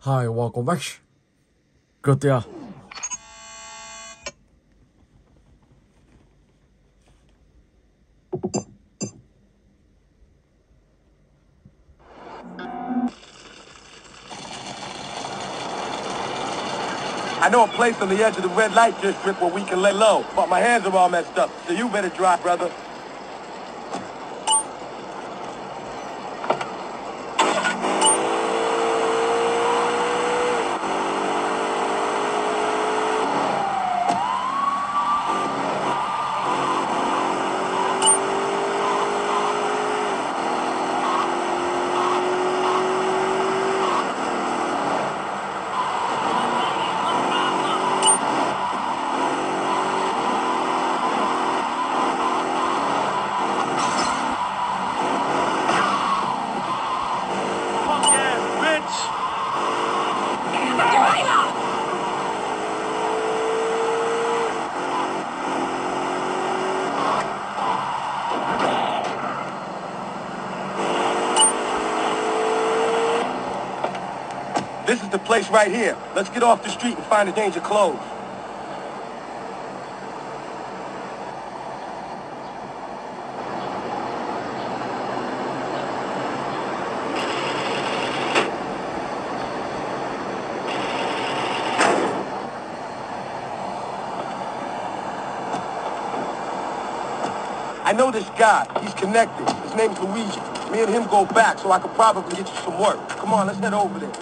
Hi, welcome back. Good, yeah. I know a place on the edge of the red light district where we can lay low, but my hands are all messed up, so you better drive, brother. This is the place right here. Let's get off the street and find a change of clothes. I know this guy. He's connected. His name's Luigi. Me and him go back, so I could probably get you some work. Come on, let's head over there.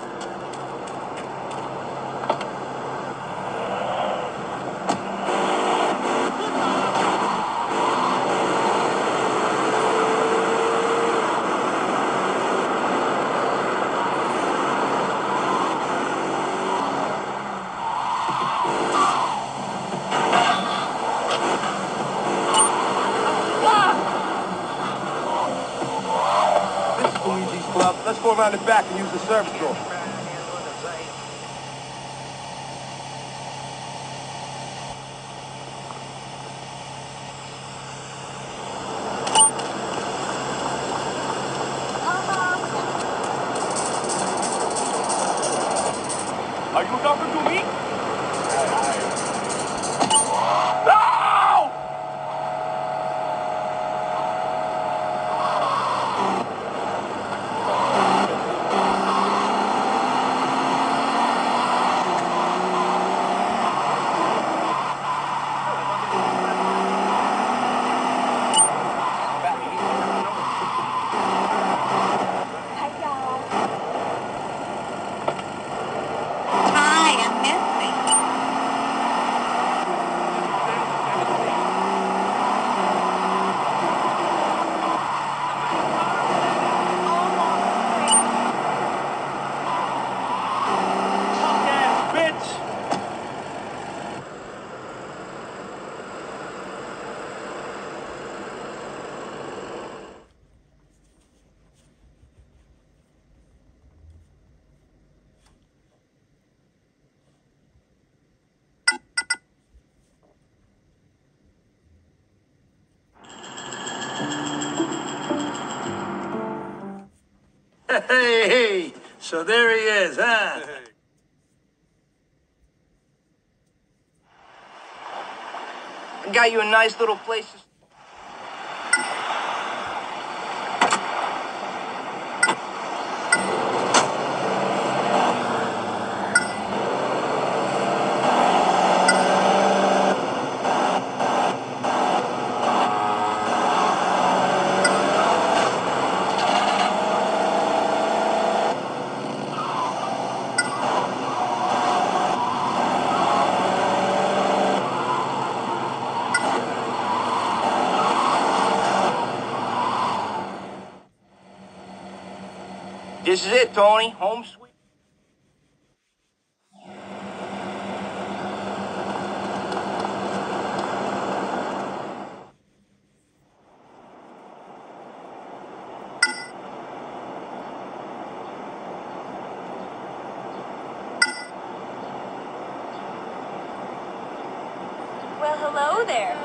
This is Luigi's club. Let's go around the back and use the service door. Are you talking to me? Hi, I'm Missy. Bitch! Hey, so there he is, huh? I got you a nice little place to... This is it, Tony. Home sweet. Well, hello there.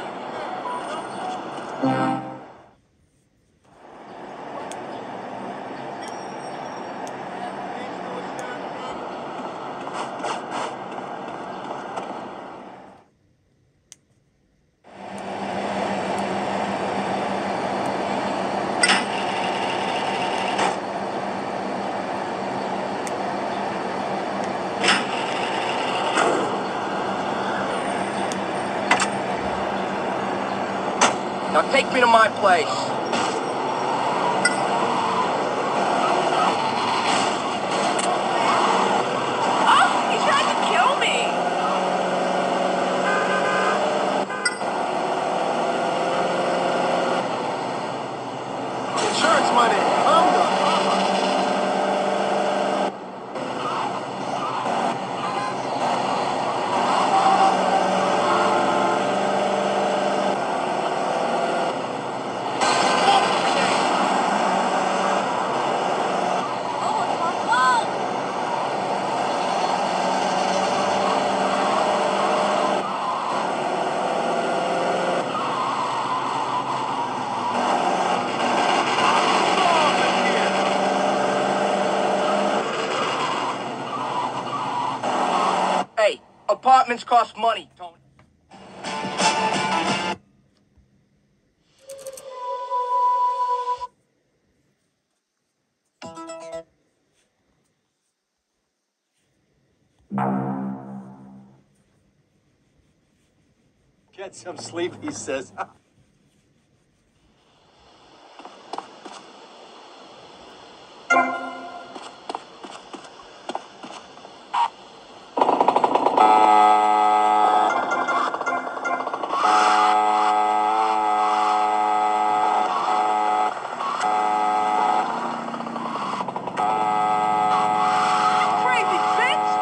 Now take me to my place. Oh, he tried to kill me. Insurance money. I'm done. Hey, apartments cost money, Tony. Get some sleep, he says. Crazy bitch!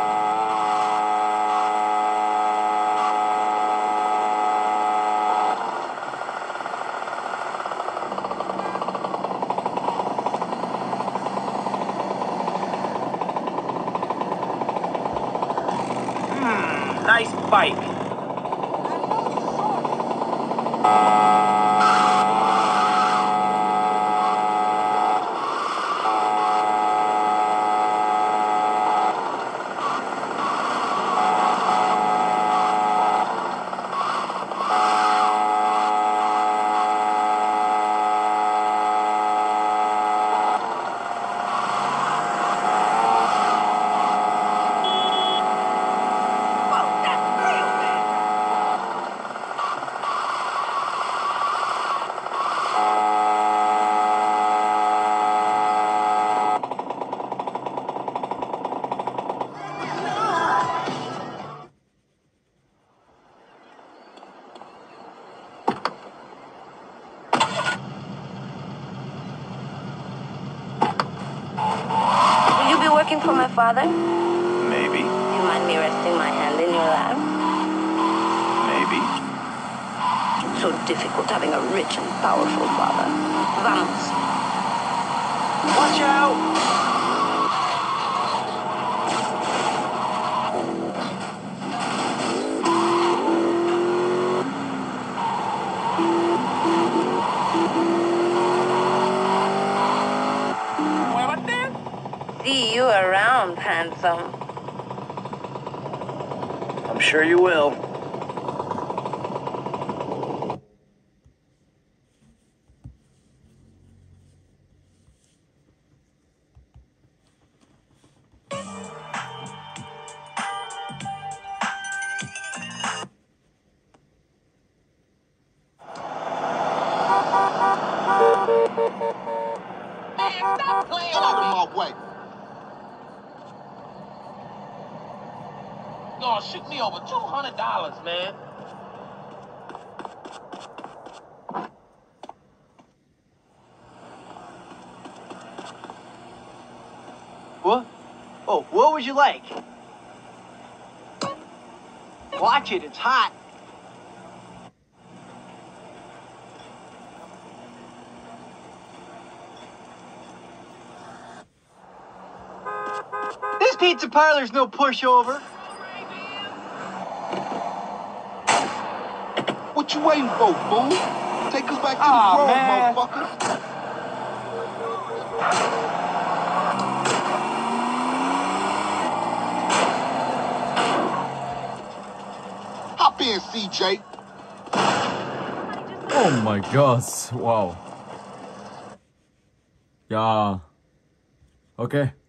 Nice bike. Whoa, that's real bad. Will you be working for my father? Maybe. Do you mind me resting my hand in your lap? Maybe. So difficult having a rich and powerful father. Vamos. Watch out! See you around, handsome. I'm sure you will. Get out of my way. Y'all shoot me over $200, man. What? Oh, what would you like? Watch it, it's hot. This pizza parlor's no pushover. What you waiting for, fool? Take us back to Aw, the road, man. motherfucker. Hop in, CJ. Oh my god, wow. Ja. Okay.